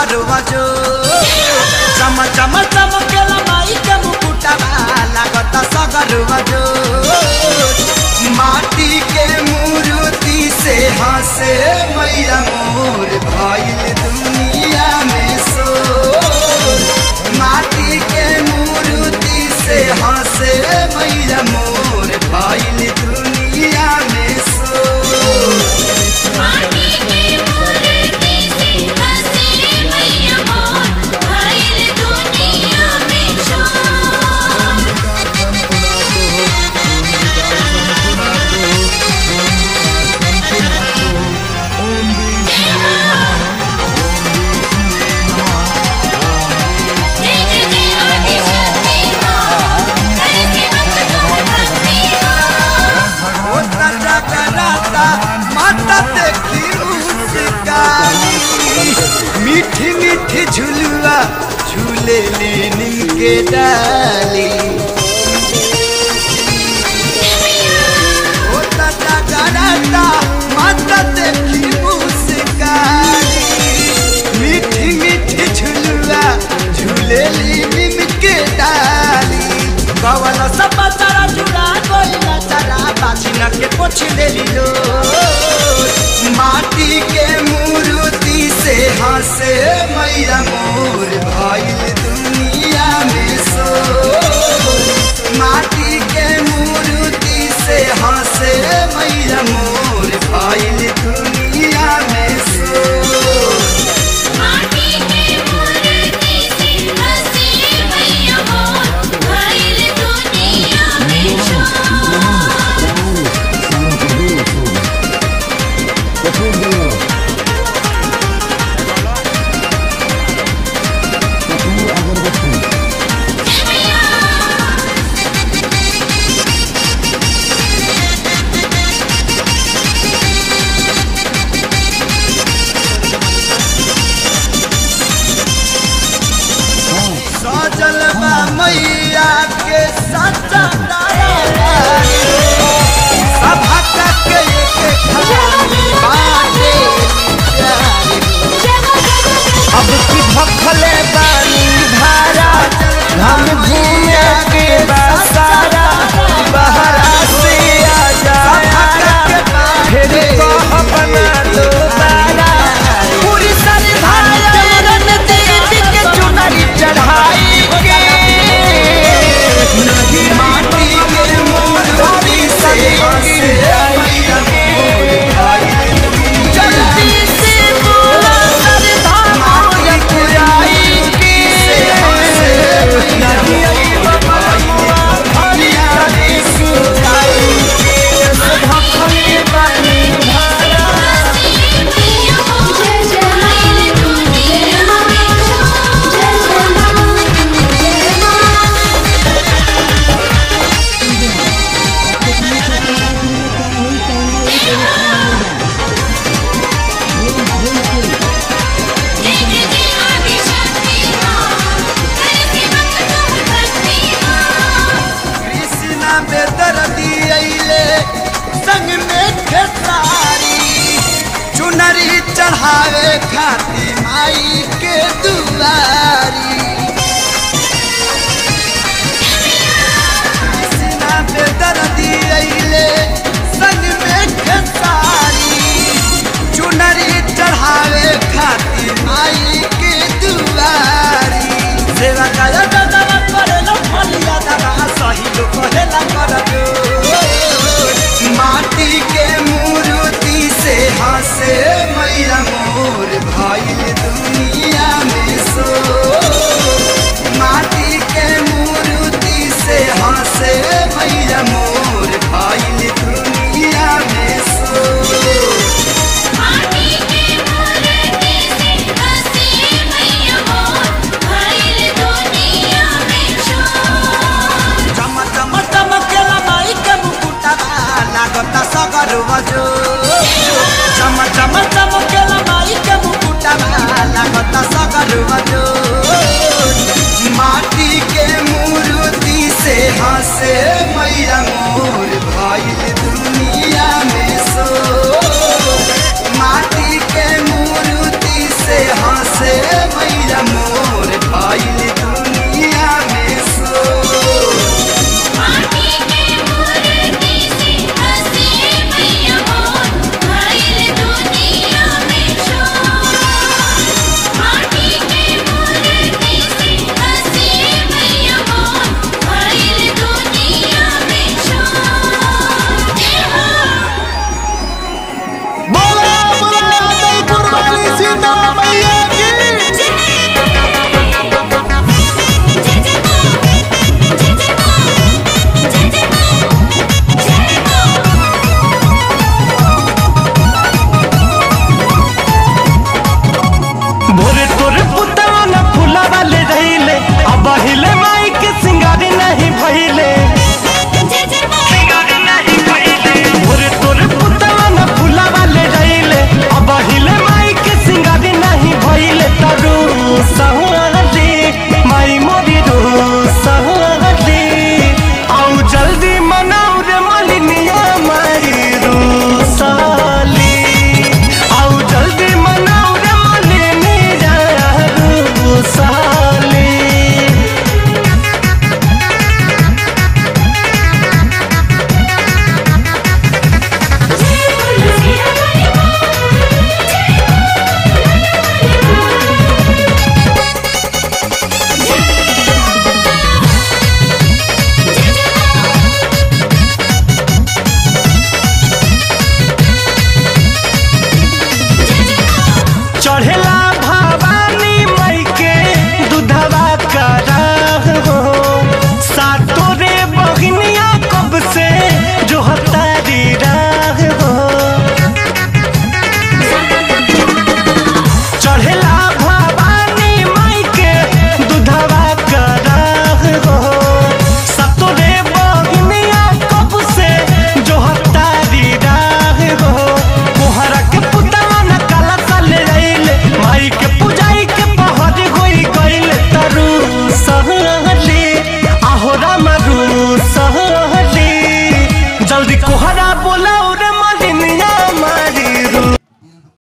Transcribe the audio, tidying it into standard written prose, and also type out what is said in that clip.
सगरवा जो चम चम चमकेला माई के मुकुटवा लागता सगरवा जो माटी के मूर्ति से हंसे मैया मोर भइल दुनिया में शोर माटी के मूर्ति से हंसे मैया मोर भइल दुनिया में शोर माटी के मूर्ति से हंसे मैया मोर भइल दुनिया में शोर माता देखी मुस्कानी मीठी मीठी झुलुआ झूले नीम के डाली माता देखी मुस्कानी मीठी मीठी झुलुआ झूले नीम के डाली कवन सब चारा जुड़ा कोई चारा बाछिना के पोछ ले लो माटी के मूर्ति से हंसे मैया मोर भइल दुनिया में शोर माटी के मूर्ति से हंसे मैया मोर भइल दुनिया में शोर माटी के मूर्ति से हंसे मैया मोर भइल दुनिया में शोर सजल बा मैया के सच्चा सभा के एक खजानी बाटे अब की भखले बानी भारा हम घूमे के बसारा बहरा से आ जाया फिर कह बना दो तारा पूरी सारी धारा रन देवी के चुनरी चढ़ाई के नहीं माटी के मूर्ति से जल्दी से बोला सरधा माया पुराई के नहीं बाबा हरिया रे सुधाई के भखले बानी भारा मैया मोर भइल दुनिया में कृष्णा बेदर्दी अइले संग में खेसारी चुनरी चढ़ावे खाती माई के दुआरी कृष्णा बेदर्दी अइले संग में खेसारी चुनरी चढ़ावे खाती माई के दुआरी सेवा काया दादा करेला फलिया दादा सही लो कहेला कर दो माटी के मूर्ति से हंसे मैया मोर भइल दुनिया में शोर माटी के मूर्ति से हंसे मैया मोर भइल दुनिया में शोर माटी के मूर्ति से हंसे मैया मोर भइल दुनिया में शोर चम चम चमकेला माई के मुकुटवा लागता सगरवा जो चम चम चमकेला माई के मुकुटवा लागता सगरवा जो माटी के मूर्ति से हंसे मैया मोर भइल दुनिया में शोर माटी के मूर्ति से हंसे जदि कोहरा